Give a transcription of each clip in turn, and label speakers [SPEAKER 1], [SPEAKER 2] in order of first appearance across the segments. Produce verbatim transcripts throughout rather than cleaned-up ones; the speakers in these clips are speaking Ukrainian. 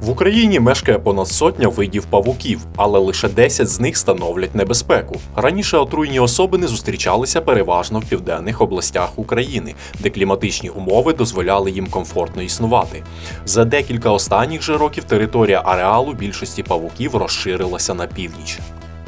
[SPEAKER 1] В Україні мешкає понад сотня видів павуків, але лише десять з них становлять небезпеку. Раніше отруйні особини зустрічалися переважно в південних областях України, де кліматичні умови дозволяли їм комфортно існувати. За декілька останніх же років територія ареалу більшості павуків розширилася на північ.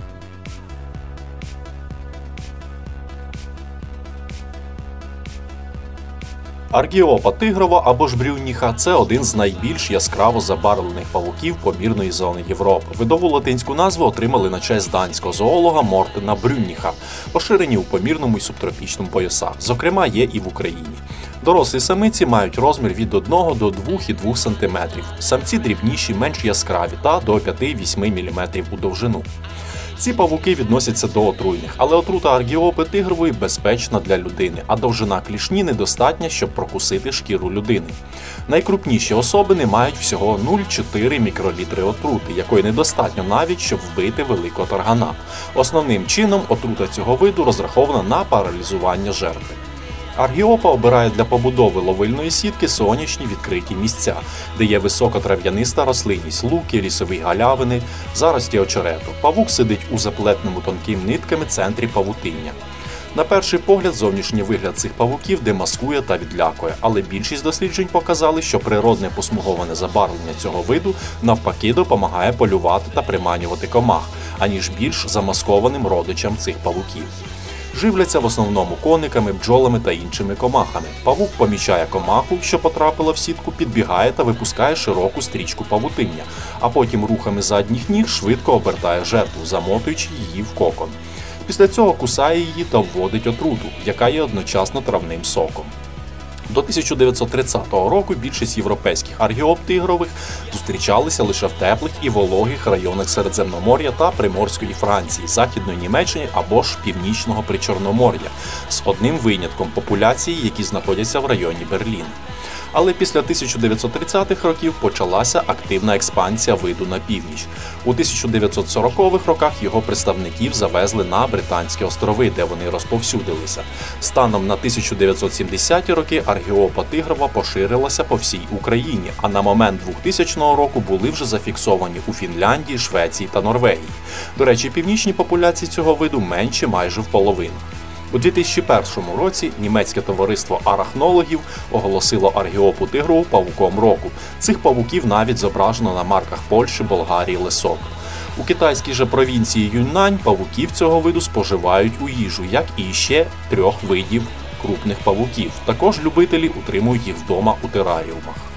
[SPEAKER 1] Аргіопа тигрова або ж брюнніха – це один з найбільш яскраво забарвлених павуків помірної зони Європи. Видову латинську назву отримали на честь данського зоолога Мортена Брюнніха, поширені у помірному і субтропічному поясах. Зокрема, є і в Україні. Дорослі самиці мають розмір від одного до двох цілих двох сантиметрів. Самці дрібніші, менш яскраві та до п'яти-восьми міліметрів у довжину. Ці павуки відносяться до отруйних, але отрута аргіопи тигрової безпечна для людини, а довжина клішні недостатня, щоб прокусити шкіру людини. Найкрупніші особини мають всього нуль цілих чотири десятих мікролітри отрути, якої недостатньо навіть, щоб вбити великого таргана. Основним чином отрута цього виду розрахована на паралізування жертви. Аргіопа обирає для побудови ловильної сітки сонячні відкриті місця, де є висока трав'яниста рослинність, луки, лісові галявини, зарості очерету. Павук сидить у заплетеному тонкими нитками центрі павутиння. На перший погляд, зовнішній вигляд цих павуків демаскує та відлякує, але більшість досліджень показали, що природне посмуговане забарвлення цього виду навпаки допомагає полювати та приманювати комах, аніж більш замаскованим родичам цих павуків. Живляться в основному кониками, бджолами та іншими комахами. Павук помічає комаху, що потрапила в сітку, підбігає та випускає широку стрічку павутиння, а потім рухами задніх ніг швидко обертає жертву, замотуючи її в кокон. Після цього кусає її та вводить отруту, яка є одночасно травним соком. До тисяча дев'ятсот тридцятого року більшість європейських аргіоп тигрових зустрічалися лише в теплих і вологих районах Середземномор'я та Приморської Франції, Західної Німеччини або ж Північного Причорномор'я, з одним винятком – популяції, які знаходяться в районі Берліна. Але після тисяча дев'ятсот тридцятих років почалася активна експансія виду на північ. У тисяча дев'ятсот сорокових роках його представників завезли на Британські острови, де вони розповсюдилися. Станом на тисяча дев'ятсот сімдесяті роки аргіопа тигрова поширилася по всій Україні, а на момент двохтисячного року були вже зафіксовані у Фінляндії, Швеції та Норвегії. До речі, північні популяції цього виду менші майже в половину. У дві тисячі першому році німецьке товариство арахнологів оголосило аргіопу тигрову павуком року. Цих павуків навіть зображено на марках Польщі, Болгарії, Лесото. У китайській же провінції Юньнань павуків цього виду споживають у їжу, як і ще трьох видів крупних павуків. Також любителі утримують їх вдома у тераріумах.